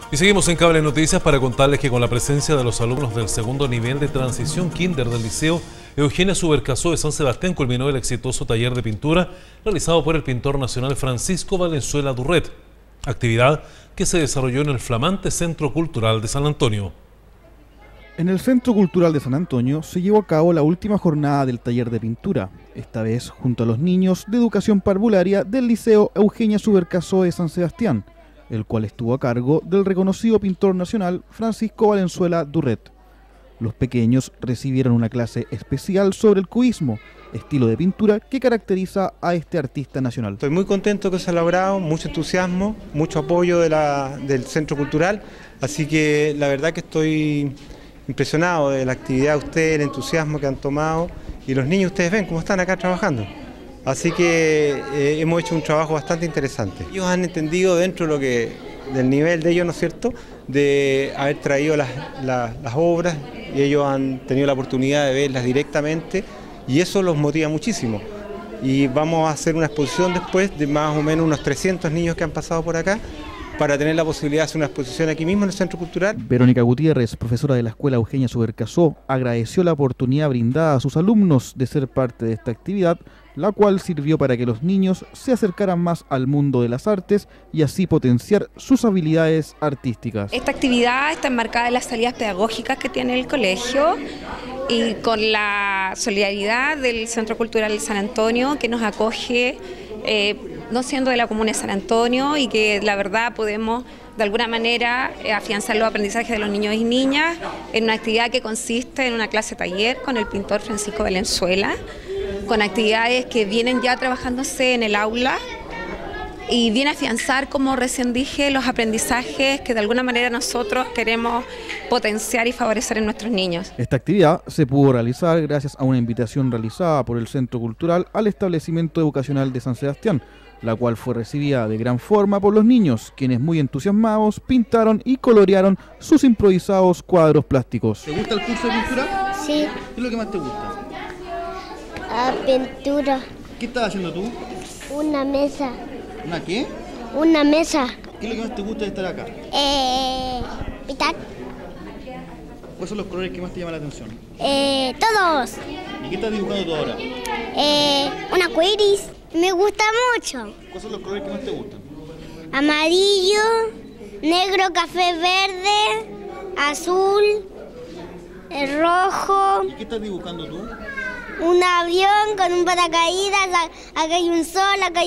Y seguimos en Cable Noticias para contarles que con la presencia de los alumnos del segundo nivel de transición kinder del Liceo Eugenia Subercaseaux de San Sebastián culminó el exitoso taller de pintura realizado por el pintor nacional Francisco Valenzuela Durret, actividad que se desarrolló en el flamante Centro Cultural de San Antonio. En el Centro Cultural de San Antonio se llevó a cabo la última jornada del taller de pintura, esta vez junto a los niños de educación parvularia del Liceo Eugenia Subercaseaux de San Sebastián, el cual estuvo a cargo del reconocido pintor nacional Francisco Valenzuela Durret. Los pequeños recibieron una clase especial sobre el cubismo, estilo de pintura que caracteriza a este artista nacional. Estoy muy contento que se ha logrado, mucho entusiasmo, mucho apoyo del Centro Cultural, así que la verdad que estoy impresionado de la actividad de ustedes, el entusiasmo que han tomado, y los niños, ustedes ven cómo están acá trabajando. Así que hemos hecho un trabajo bastante interesante. Ellos han entendido dentro de del nivel de ellos, ¿no es cierto?, de haber traído las obras, y ellos han tenido la oportunidad de verlas directamente, y eso los motiva muchísimo. Y vamos a hacer una exposición después de más o menos unos 300 niños que han pasado por acá, para tener la posibilidad de hacer una exposición aquí mismo en el Centro Cultural. Verónica Gutiérrez, profesora de la Escuela Eugenia Subercaseaux, agradeció la oportunidad brindada a sus alumnos de ser parte de esta actividad, la cual sirvió para que los niños se acercaran más al mundo de las artes y así potenciar sus habilidades artísticas. Esta actividad está enmarcada en las salidas pedagógicas que tiene el colegio y con la solidaridad del Centro Cultural de San Antonio, que nos acoge no siendo de la comuna de San Antonio, y que la verdad podemos de alguna manera afianzar los aprendizajes de los niños y niñas en una actividad que consiste en una clase taller con el pintor Francisco Valenzuela, con actividades que vienen ya trabajándose en el aula y viene a afianzar, como recién dije, los aprendizajes que de alguna manera nosotros queremos potenciar y favorecer en nuestros niños. Esta actividad se pudo realizar gracias a una invitación realizada por el Centro Cultural al establecimiento educacional de San Sebastián, la cual fue recibida de gran forma por los niños, quienes muy entusiasmados pintaron y colorearon sus improvisados cuadros plásticos. ¿Te gusta el curso de pintura? Sí. ¿Qué es lo que más te gusta? Pintura. ¿Qué estás haciendo tú? Una mesa. ¿Una qué? Una mesa. ¿Qué es lo que más te gusta de estar acá? Pintar. ¿Cuáles son los colores que más te llaman la atención? Todos. ¿Y qué estás dibujando tú ahora? Un arcoíris. Me gusta mucho. ¿Cuáles son los colores que más te gustan? Amarillo, negro, café, verde, azul, rojo. ¿Y qué estás dibujando tú? Un avión con un paracaídas. Acá hay un sol, acá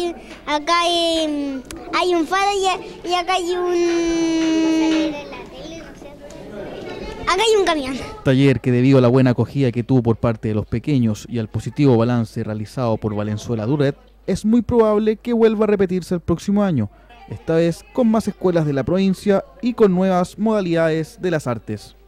hay un faro y acá hay un camión. Taller que, debido a la buena acogida que tuvo por parte de los pequeños y al positivo balance realizado por Valenzuela Durret, es muy probable que vuelva a repetirse el próximo año, esta vez con más escuelas de la provincia y con nuevas modalidades de las artes.